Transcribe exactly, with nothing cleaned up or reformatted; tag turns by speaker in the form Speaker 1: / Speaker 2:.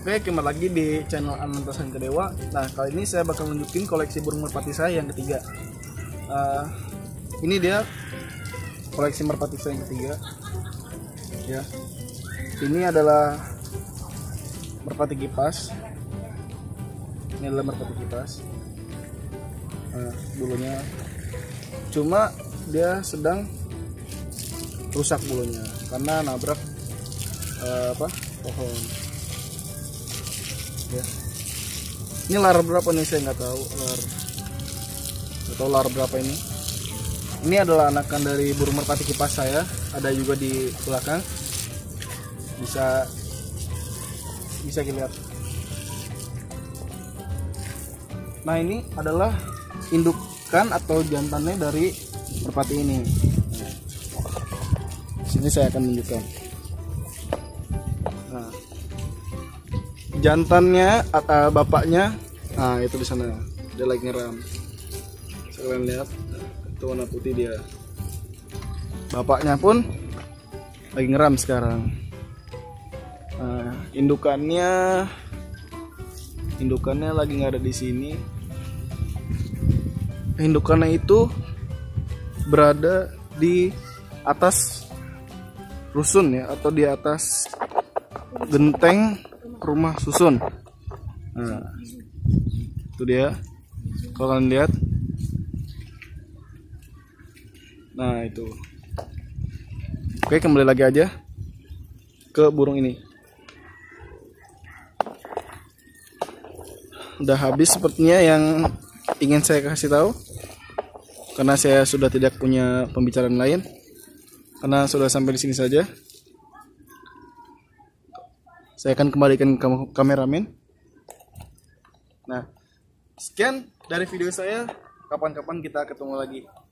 Speaker 1: Oke, kembali lagi di channel Anantasan Kedewa. Nah, kali ini saya bakal nunjukin koleksi burung merpati saya yang ketiga. Uh, ini dia koleksi merpati saya yang ketiga. Ya, ini adalah merpati kipas. Ini adalah merpati kipas. Nah, bulunya, cuma dia sedang rusak bulunya karena nabrak uh, apa pohon. Ya. Ini lar berapa nih saya nggak tahu, lar nggak tahu lar berapa ini. Ini adalah anakan dari burung merpati kipas saya, ada juga di belakang, bisa bisa dilihat. Nah, ini adalah indukan atau jantannya dari merpati ini. Di sini saya akan menunjukkan. Nah, jantannya atau bapaknya, nah itu di sana, dia lagi ngeram. Kalian lihat, itu warna putih dia. Bapaknya pun lagi ngeram sekarang. Nah, indukannya, indukannya lagi nggak ada di sini. Indukannya itu berada di atas rusun ya, atau di atas genteng rumah susun. Nah, itu dia, kalau kalian lihat. Nah, itu. Oke, kembali lagi aja ke burung ini. Udah habis sepertinya yang ingin saya kasih tahu, karena saya sudah tidak punya pembicaraan lain, karena sudah sampai di sini saja. Saya akan kembalikan ke kameramen. Nah, sekian dari video saya. Kapan-kapan kita ketemu lagi.